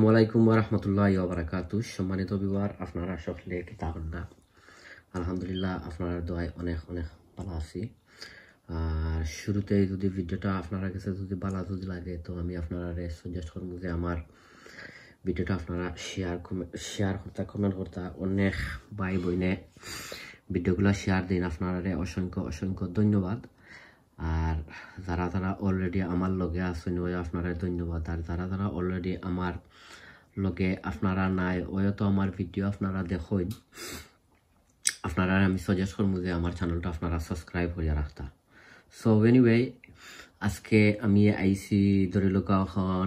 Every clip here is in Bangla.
আলাইকুম ওয়া রাহমাতুল্লাহি ওয়া বারাকাতুহু। সম্মানিত ভিউয়ার, আপনারা সকলে কিতাবুল্লাহ আলহামদুলিল্লাহ, আপনার দোয়ায় অনেক অনেক ভালো আছি। আর শুরুতেই যদি ভিডিওটা আপনারা কাছে যদি ভালো যদি লাগে, তো আমি আপনারা সাজেস্ট করব যে আমার ভিডিওটা আপনারা শেয়ার করতে, কমেন্ট করতে। অনেক ভাই বোনে ভিডিওগুলো শেয়ার দিন, আপনারা অসংখ্য অসংখ্য ধন্যবাদ। আর যারা যারা অলরেডি আমার লগে আছেন ওই আপনারা ধন্যবাদ। আর যারা যারা অলরেডি আমার লগে আপনারা নাই ওই তো আমার ভিডিও আপনারা দেখুন, আপনারা আমি সাজেস্ট করবো যে আমার চ্যানেলটা আপনারা সাবস্ক্রাইব করে রাখতা। সো এনিওয়ে, আজকে আমি আইসি ধরে লোক এখন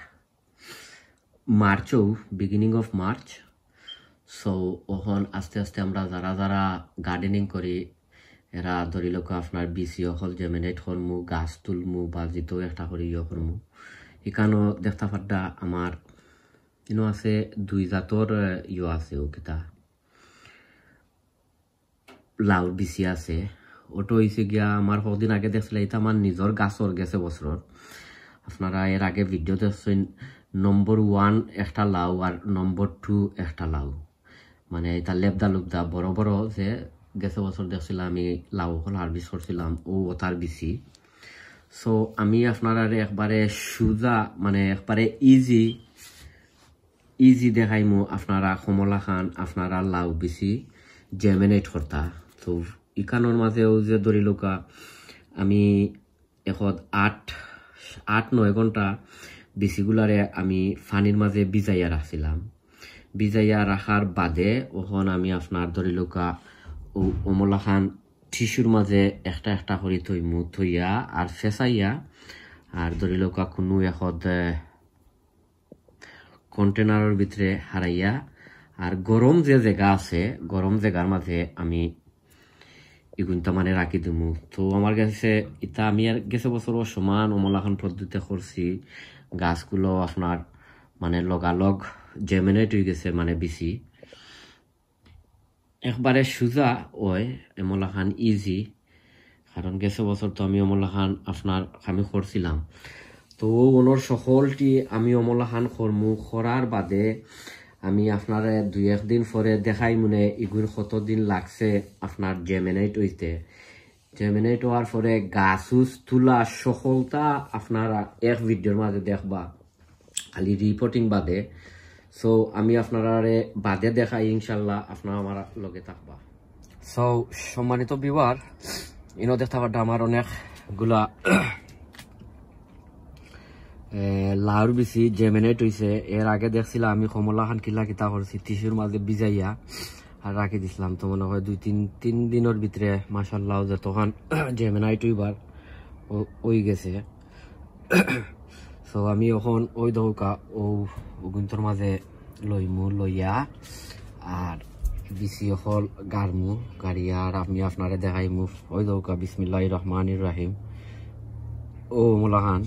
মার্চও, বিগিনিং অফ মার্চ। সো ওখন আস্তে আস্তে আমরা যারা যারা গার্ডেনিং করি এরা ধরি লোক আপনার বিসি হল জেমিনেট করমু, গাছ তুলমু বা যেতেও একটা করে করমু। এখানেও দেখতে পাড্ডা আমার ইনো আছে দুই জাতর আছে, ও কিতা লাউ বিসি আছে। ওটো হয়েছে গিয়া আমার কদিন আগে দেখছিল, এটা আমার নিজের গাছর গেছে বছর। আপনারা এর আগে ভিডিও দেখছেন, নম্বর 1 একটা লাউ আর নম্বর 2 একটা লাউ, মানে এটা লেবদা লুবদা বড় বড় যে গেছে বছর দেখছিলাম আমি লাউ হল হারভেস্ট করছিলাম, ও ওটার বিসি। সো আমি আপনারা একবারে সুজা মানে একবারে ইজি দেখাইমু আপনারা কমলা খান আপনারা লাউ বিসি জেমিনেট করতা। তো ইকানোর মাঝেও যে ধরি লোকা আমি এখন 8-9 ঘন্টা বিসিগুলারে আমি পানির মাঝে ভিজাইয়া রাখছিলাম। ভিজাইয়া রাখার বাদে ওখন আমি আপনার ধরি লোকা অমলা খান টিস্যুর মাঝে একটা একটা করে থইয়া আর ফেসাইয়া আর ধরি লোকা কোনো এখন কন্টেনারের ভিতরে হারাইয়া আর গরম যে জায়গা আছে গরম জায়গার মাঝে আমি এগুনটা মানে রাখি দিমু। তো আমার কাছে এটা আমি আর গেছে বছর সমান অমলাখান পদ্ধতিতে করছি, গাছগুলো আপনার মানে লগালগ জেমিনেট হয়ে গেছে, মানে বেশি একবারে সুজা ওই অমলাখান ইজি। কারণ গেছে বছর তো আমি অমলাখান আপনার আমি করছিলাম, তো ওনার সকলটি আমি অমলাখান করমু করার বাদে আমি আপনার 2-1 দিন পরে দেখাই মনে এগুলো কতদিন লাগছে আপনার জেমিনেট হইতে। জেমিনেট হওয়ার পরে গাছ তুলা সকলটা আপনারা এক ভিডিওর মাঝে দেখবা, খালি রিপোর্টিং বাদে। সো আমি আপনারা বাদে দেখাই, ইনশাল্লাহ আপনারা আমার লগে থাকবা। সো সম্মানিত ভিউয়ার, ইনো দেখতে পারটা আমার অনেকগুলা লাউর বেশি জেমিনেট হয়েছে। এর আগে দেখছিলাম আমি কমলা খান কিলা কিতা করছি টিস্যুর মাঝে ভিজাইয়া আর রাখি দিছিলাম। তো মনে হয় 2-3 দিনের ভিতরে মাশাআল্লাহ যে তখন জেমিনাইট হইবার ওই গেছে। সো আমি এখন ওই দৌকা ও গুন্তর মাঝে লইয়া আর বিসি হল গাড়মু গাড়িয়া আর আমি আপনারে দেখাইমু। ওই দৌকা বিসমিল্লাহির রহমানির রহিম ও মোলাহান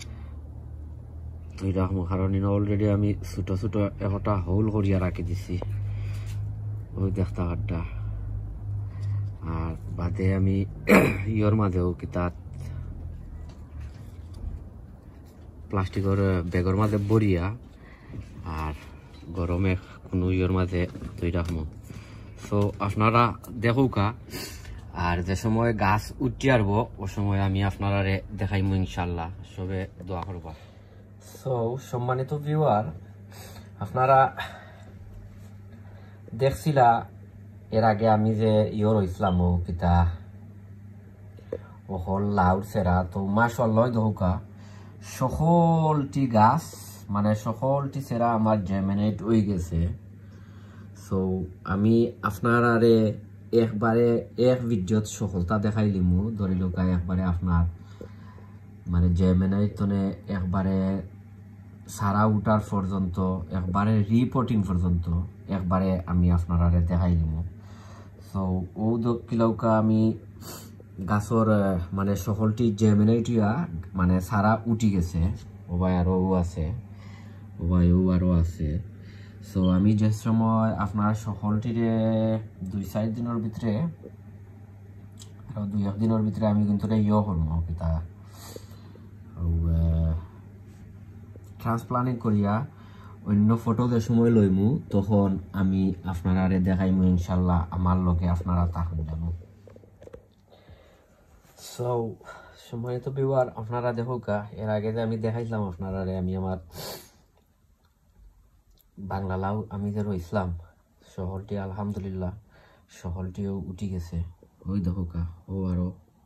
তুই রাখমু, কারণ অলরেডি আমি ছোট ছোট একটা হোল করিয়া রাখি দিছি ওই দেখতা কাঠটা। আর বাদে আমি ইয়র মাঝেও কিতা প্লাস্টিকের ব্যাগের মাঝে বরিয়া আর গরমে কোনো ইয়র মাঝে তুই রাখমু। সো আপনারা দেখুকা, আর যে সময় গাছ উঠি আসবো ও সময় আমি আপনারা দেখাইমু ইনশাল্লাহ। সবে দোয়া করবা। সো সম্মানিত ভিউয়ার, আপনারা দেখছিলা এর আগে আমি যে ইয়র হইছিলাম ও পিতা ও হল লাউর সেরা। তো মাশাআল্লাহ দোকা সকলটি গাছ মানে সকলটি সেরা আমার জেমিনেট হয়ে গেছে। সো আমি আপনারা একবারে এক ভিডিওত সকলটা দেখাইলিমু ধরি লোকা একবারে আপনার মানে জেমিনেট একবারে সারা উঠার পর্যন্ত একবারে রিপোর্টিং পর্যন্ত একবারে আমি আপনারা দেখাইলিমু। সো ও কিলৌকা আমি গাছর মানে সকলটি জেমিনেট মানে সারা উঠি গেছে। ও ভাই আরও আছে, ও ভাই ও আরও আছে। সো আমি যে সময় আপনার সকলটিরে 2-4 দিনের ভিতরে আরো 2-1 দিনের ভিতরে আমি কিন্তু করবো কিতা ট্রান্সপ্লান্টিং করিয়া অন্য ফটো যে সময় লইমু তখন আমি আপনারা দেখাইমু ইনশাল্লাহ আমার লগে আপনারা থাকুন জানো। সো সম্মানিত ভিউয়ার আপনারা দেখুকা এর আগে যে আমি দেখাইছিলাম আপনারা আমি আমার বাংলা লাউ আমি যে রইছিলাম শহরটি আলহামদুলিল্লাহ শহরটিও উঠি গেছে। ওই দেখুকা ও আরো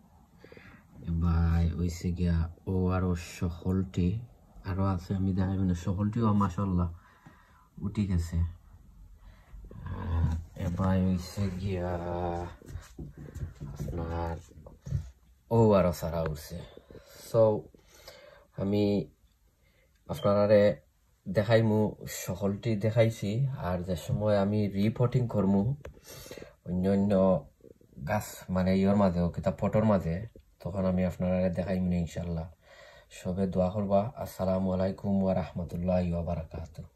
ভাই ওইসে গিয়া ও আরো শহরটি আরো আছে আমি দেখাই মানে শহরটিও মাশাআল্লাহ উঠি গেছে। এবার হইছে গিয়া আপনার ও আরো সারা উঠছে। সো আমি আপনারা দেখাইমু সকলটি দেখাইছি আর যে সময় আমি রিপোর্টিং করমু অন্য গাছ মানে ইয়র মাঝেও কিতাব ফটোর মাঝে তখন আমি আপনারা দেখাইমু ইনশাল্লাহ। সবে দোয়া করবা। আসসালামু আলাইকুম ওয়া রাহমাতুল্লাহি ওয়া বারাকাতুহু।